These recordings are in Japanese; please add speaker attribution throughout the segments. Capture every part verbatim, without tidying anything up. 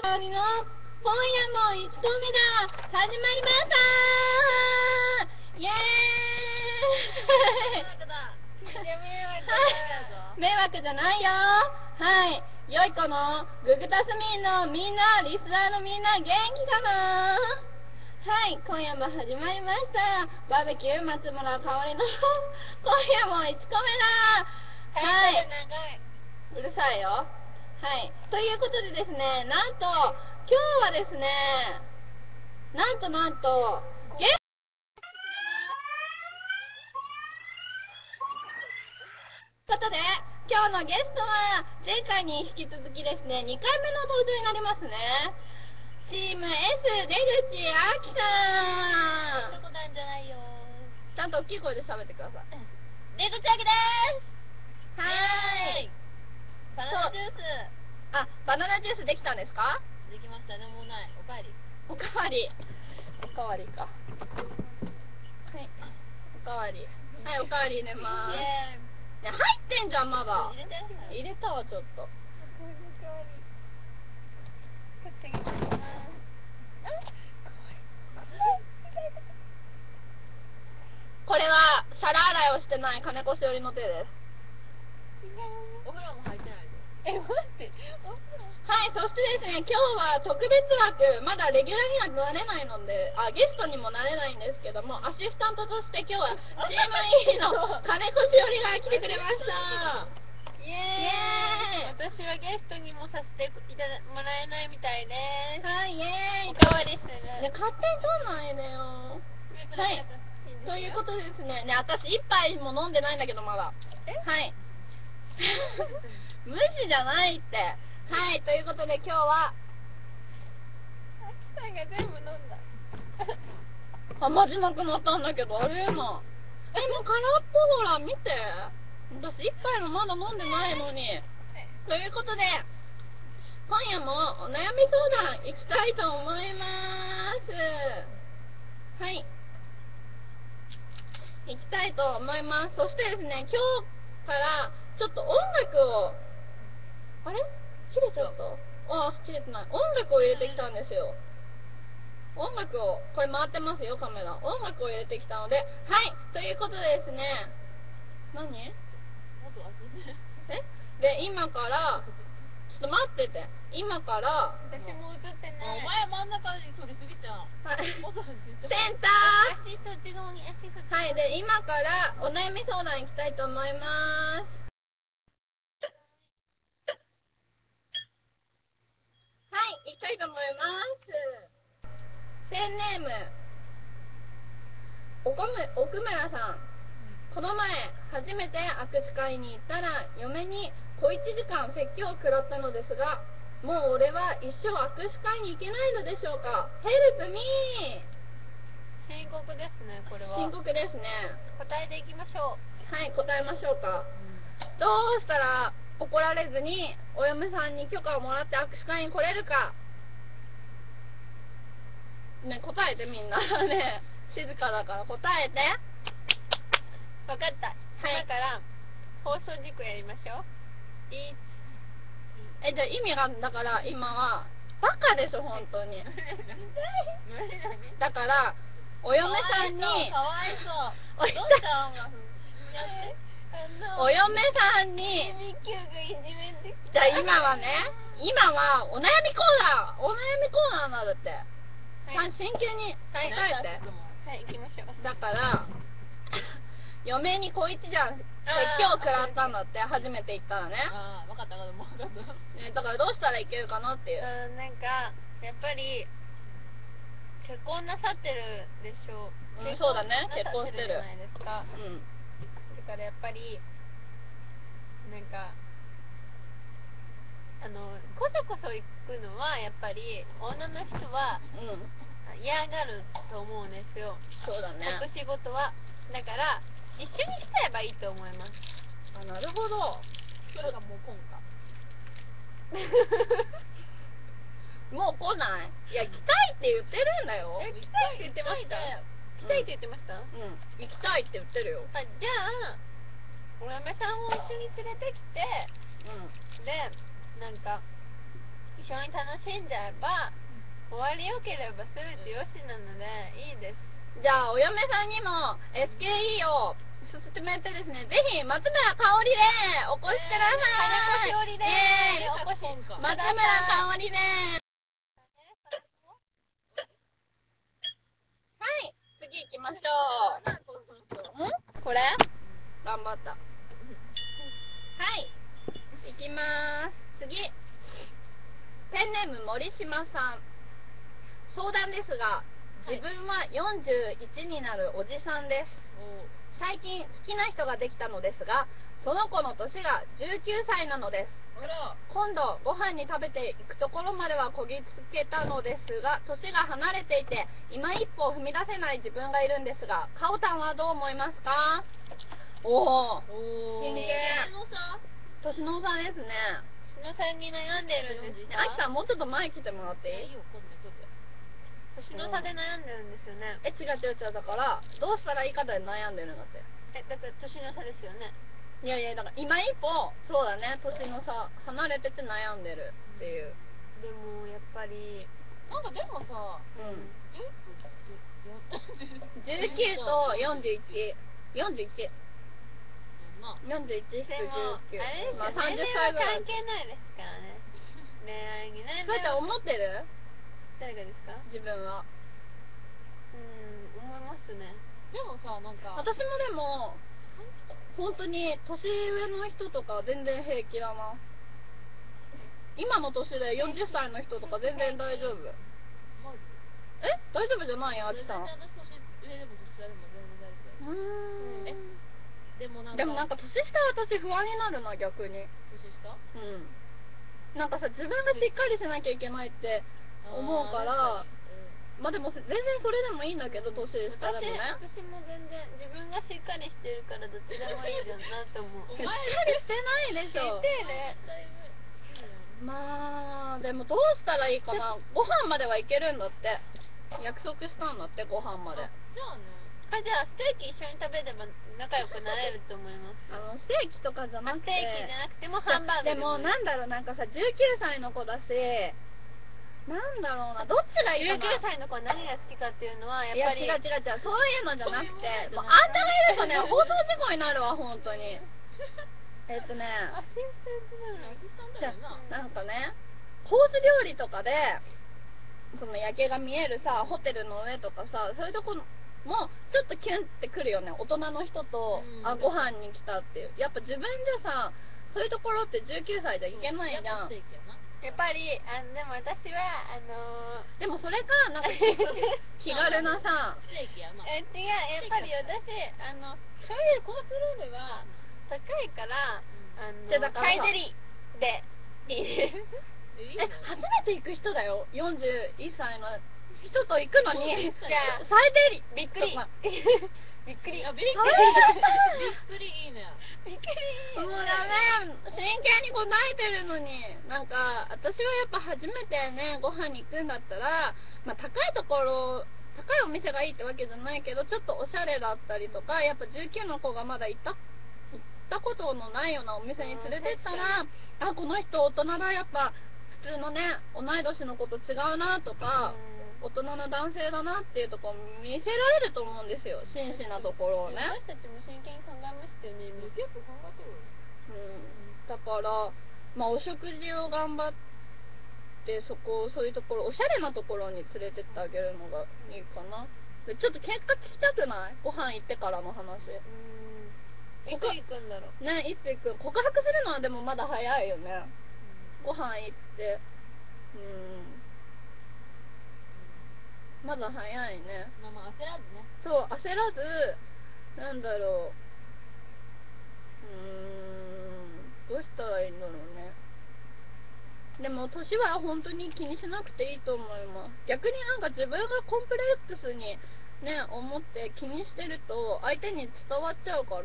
Speaker 1: 香りの今夜もいちどめだ始まりましたーイエーイ迷惑じゃないよはい、よい子のググタスミンのみんな、リスナーのみんな元気かなはい、今夜も始まりましたバーベキュー松村香織の今夜もいちこめだはい、うるさいよはい、ということでですね、なんと今日はですね、なんとなんとゲストということで、今日のゲストは前回に引き続きですね、にかいめの登場になりますね。チーム S 出口あきさん。
Speaker 2: そうなんじゃないよ。
Speaker 1: ちゃんと大きい声で喋ってください。
Speaker 2: 出口あきです。
Speaker 1: はーい。
Speaker 2: バナナジュース。
Speaker 1: あ、バナナジュースできたんですか？
Speaker 2: できました。でもない。おかわり。
Speaker 1: おかわり。おかわりか。はい。おかわり。はい、おかわり入れます。ね、入ってんじゃん、まだ。
Speaker 2: 入れて
Speaker 1: 入れたわ、ちょっと。
Speaker 2: おかわり。買ってきます。
Speaker 1: これは皿洗いをしてない金子しおりの手です。
Speaker 2: お風呂も入ってないぞ。え、待って。
Speaker 1: はい、そしてですね、今日は特別枠、まだレギュラーにはなれないので、あ、ゲストにもなれないんですけども、アシスタントとして今日はチーム E の金子しおりが来てくれました。
Speaker 2: イエーイ。私はゲストにもさせていただもらえないみたいです。
Speaker 1: はい、イエーイ。
Speaker 2: おかわりする。
Speaker 1: ね、勝手に取んないでよ。はい。ということでですね、ね、私一杯も飲んでないんだけどまだ。
Speaker 2: え？
Speaker 1: はい。無視じゃないって。はい、ということで今日は。
Speaker 2: あきさんが全部飲んだ。
Speaker 1: あ、まじなくなったんだけど、あれやな。え、もう空っぽほら、見て。私一杯もまだ飲んでないのに。ということで、今夜もお悩み相談いきたいと思います。はい。行きたいと思います。そしてですね、今日からちょっと音楽を、あれ切れちゃった？あ、切れてない。音楽を入れてきたんですよ。音楽を、これ回ってますよ、カメラ。音楽を入れてきたので、はい、ということでですね、何？え？で、今から、ちょっと待ってて、今から、
Speaker 2: 私も映ってない。お前真ん中に撮りすぎちゃう。
Speaker 1: はい、センター。
Speaker 2: 足そっち側に、足そっち側に。
Speaker 1: はい、で、今からお悩み相談いきたいと思います。はい、行きたいと思います。ペンネーム、おこむ、奥村さん。この前、初めて握手会に行ったら、嫁に小いちじかん説教を食らったのですが、もう俺は一生握手会に行けないのでしょうか。ヘルプミー。
Speaker 2: 深刻ですね、これは。
Speaker 1: 深刻ですね。
Speaker 2: 答えていきましょう。
Speaker 1: はい、答えましょうか。うん、どうしたら怒られずにお嫁さんに許可をもらって握手会に来れるか。ね、答えてみんな。ね、静かだから答えて。
Speaker 2: 分かった。はい。だから、放送事故やりましょう。いち。
Speaker 1: え、じゃあ意味が、だから今は、バカでしょ、本当に。だから、お嫁さんに、
Speaker 2: かわいそう。
Speaker 1: お嫁さんに、じゃあ今はね、今はお悩みコーナー、お悩みコーナーなんだって。はい、真剣に答えて。
Speaker 2: はい、行きましょう。
Speaker 1: だから、嫁に小一じゃん、説教食らったんだって、初めて行ったらね。
Speaker 2: ああ、分かった、分かった。
Speaker 1: ね、だからどうしたらいけるかなっていう。
Speaker 2: うん、なんか、やっぱり、結婚なさってるでしょう。
Speaker 1: うん、そうだね、結婚してる。
Speaker 2: じゃないですか。
Speaker 1: うん。
Speaker 2: だからやっぱり、なんか、あの、こそこそ行くのは、やっぱり、女の人は、うん、嫌がると思うんですよ。
Speaker 1: そうだね。
Speaker 2: 隠し事は。だから、一緒にしちゃえばいいと思います。
Speaker 1: あ、なるほど。
Speaker 2: それがもう来んか。
Speaker 1: もう来ない。いや、来たいって言ってるんだよ。
Speaker 2: え、来たいって言ってました？来たいって言ってました？
Speaker 1: うん、行きたいって言ってるよ。
Speaker 2: あ、じゃあ、お嫁さんを一緒に連れてきて、うん、で、なんか、一一緒に楽しんじゃえば、終わりよければ全てよしなのでいいです。
Speaker 1: じゃあお嫁さんにも エスケーイー を勧めてですね、ぜひ松村香織でお越しください。
Speaker 2: 金子しおりで
Speaker 1: イエーイ
Speaker 2: お越し
Speaker 1: 松村香織で。はい、次行きましょう。んこれ頑張った。はい、行きまーす。次、ペンネーム森島さん。相談ですが、自分はよんじゅういちになるおじさんです。最近好きな人ができたのですが、その子の年がじゅうきゅうさいなのです。今度ご飯に食べていくところまではこぎつけたのですが、年が離れていて今一歩踏み出せない自分がいるんですが、かおたんはどう思いますか？おお、真剣。年の差ですね。
Speaker 2: 年の差に悩んでるんですか？
Speaker 1: あきさんもうちょっと前来てもらっていい？
Speaker 2: 年の差で悩んでるんですよね。
Speaker 1: え、違う違う違う、だからどうしたらいいかで悩んでるんだって。
Speaker 2: え、だから年の差ですよね。
Speaker 1: いやいや、だから今一歩、そうだね、年の差離れてて悩んでるっていう。
Speaker 2: でもやっぱり
Speaker 3: なんかでもさ、
Speaker 1: うん、
Speaker 3: じゅ
Speaker 1: うきゅうとよんじゅういち、よんじゅういち、よんじゅういち引くじゅうきゅう、まあさんじゅっさいぐらい。
Speaker 2: 関係ないですからね。恋愛にね。
Speaker 1: そうやって思ってる？
Speaker 2: 誰がですか？
Speaker 1: 自分は。
Speaker 2: うん、思いますね。
Speaker 3: でもさ、なんか
Speaker 1: 私もでも本当に年上の人とか全然平気だな。今の年でよんじゅっさいの人とか全然大丈夫。え、大丈夫じゃない？あきさん。うーん。
Speaker 3: でもなんか
Speaker 1: でもなんか年下私不安になるな、逆に。
Speaker 3: 年下？
Speaker 1: うん。なんかさ、自分がしっかりしなきゃいけないって思うから、まあでも全然それでもいいんだけど、年下でもね。
Speaker 2: 私も全然自分がしっかりしてるからどっちでもいいじゃんなって思う。
Speaker 1: しっかりしてないでしょ。
Speaker 2: してね。
Speaker 1: まあでもどうしたらいいかな。ご飯までは行けるんだって。約束したんだって、ご飯まで。
Speaker 3: じゃあね。
Speaker 2: あ、じゃあステーキ一緒に食べれば仲良くなれると思います。
Speaker 1: あのステーキとかじゃなくて、
Speaker 2: ステーキじゃなくてもハンバーグ
Speaker 1: でもなんだろう、なんかさ、じゅうきゅうさいの子だし、なんだろうな、どっちがいいかな。
Speaker 2: じゅうきゅうさいの子は何が好きかっていうのはやっぱり。
Speaker 1: いや違う違う違う、そういうのじゃなくて、もうあんたがいるとね、放送事故になるわ、本当に。えっとね、
Speaker 2: アシスタントなの？
Speaker 1: なんかね、コース料理とかでその夜景が見えるさ、ホテルの上とかさ、そういうとこもちょっとキュンってくるよね。大人の人と、うん、あ、ご飯に来たっていう。やっぱ自分でさ、そういうところってじゅうきゅうさいじゃいけないじゃん。
Speaker 2: やっぱりあのでも私はあのー、
Speaker 1: でもそれかなんか気軽なさ
Speaker 2: え違う、やっぱり私あのそういうコースルールは高いから、あのサイゼリでいいです。
Speaker 1: え、初めて行く人だよ、よんじゅういっさいの人と行くのに。
Speaker 2: じゃあ
Speaker 1: サイゼリ
Speaker 2: びっくりびっくり。
Speaker 3: びっくり。びっくりいいね。
Speaker 2: びっくり。
Speaker 1: もうダメ。真剣に答えてるのに。なんか私はやっぱ初めてね、ご飯に行くんだったら、まあ高いところ、高いお店がいいってわけじゃないけど、ちょっとおしゃれだったりとか、やっぱじゅうきゅうの子がまだ行った行ったことのないようなお店に連れてったら、あ、この人大人だ、やっぱ普通のね、同い年の子と違うなとか。大人の男性だなっていうところ見せられると思うんですよ、真摯なところをね。
Speaker 2: 私たちも真剣に考えましたよね、今。
Speaker 3: 結構考えてる。
Speaker 1: うん、だからまあお食事を頑張ってそこそういうところおしゃれなところに連れてってあげるのがいいかな。でちょっと結果聞きたくない？ご飯行ってからの話。
Speaker 2: うん。いつ行くんだろう。
Speaker 1: ね、いつ行く？告白するのはでもまだ早いよね。うん、ご飯行ってうん。まだ早いね。
Speaker 3: まあまあ焦らずね。
Speaker 1: そう、焦らず、なんだろう。うーん、どうしたらいいんだろうね。でも、年は本当に気にしなくていいと思います。逆になんか自分がコンプレックスにね、思って気にしてると、相手に伝わっちゃうから、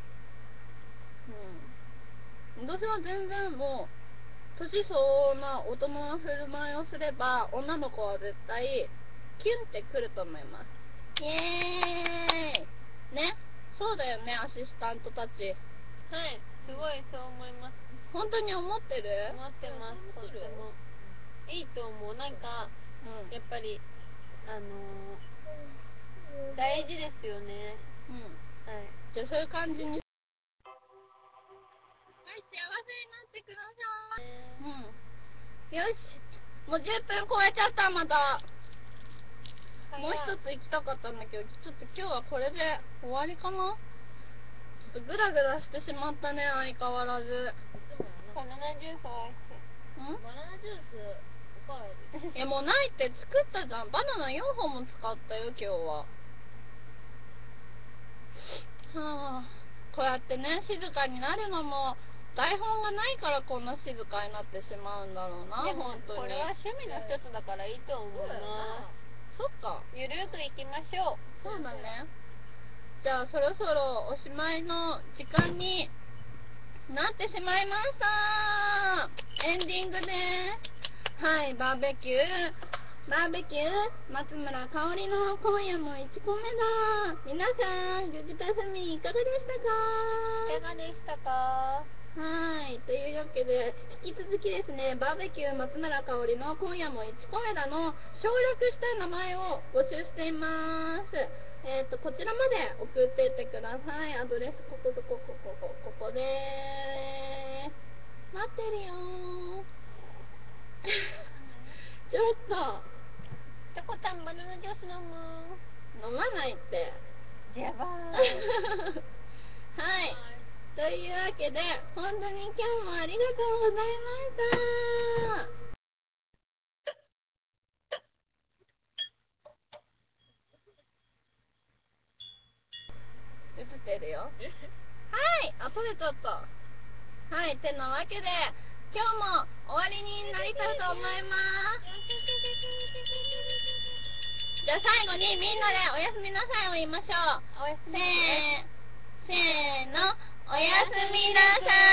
Speaker 1: うん。私は全然もう、年相応な大人の振る舞いをすれば、女の子は絶対、キュンってくると思います。イエーイね、そうだよね、アシスタントたち。
Speaker 2: はい、すごいそう思います。
Speaker 1: 本当に思ってる？
Speaker 2: 思ってます、とっても。 いいと思う。なんか
Speaker 1: うん
Speaker 2: やっぱりあのー、大事ですよね。
Speaker 1: うん
Speaker 2: はい。
Speaker 1: じゃあそういう感じに。はい、
Speaker 2: 幸せになってください。
Speaker 1: うんよし、もうじゅっぷん超えちゃった。またもう一つ行きたかったんだけど、ちょっと今日はこれで終わりかな。ちょっとグラグラしてしまったね、相変わらず。
Speaker 2: バナナジュースおいしい。
Speaker 1: ん
Speaker 3: バナナジュースおかわり。
Speaker 1: え、もうないって作ったじゃん。バナナよんほんも使ったよ、今日は。はあ、こうやってね、静かになるのも、台本がないからこんな静かになってしまうんだろうな、
Speaker 2: でも
Speaker 1: 本当に。
Speaker 2: これは趣味の一つだからいいと思います。
Speaker 1: そっか。
Speaker 2: ゆるくいきましょう。
Speaker 1: そうだね。じゃあそろそろおしまいの時間になってしまいました。エンディングです。はい、バーベキューバーベキュー松村香織の今夜もいちこめだ。皆さん、ググタスミいかがでしたか？
Speaker 2: いかがでしたか？
Speaker 1: はい、というわけで引き続きですね、バーベキュー松村香織の今夜もいちこめだの省略した名前を募集しています。えっとこちらまで送っていってください。アドレスこここここここここでーす。待ってるよーちょっと
Speaker 2: チョコタンバナナジュース飲む。
Speaker 1: 飲まないって
Speaker 2: じゃばー
Speaker 1: はい、というわけで本当に今日もありがとうございました。映ってるよ。はい、あ、取れちゃった。はい、てなわけで今日も終わりになりたいと思います。じゃあ最後にみんなでおやすみなさいを言いましょう。
Speaker 2: おやすみ
Speaker 1: せーせーの、おやすみなさい。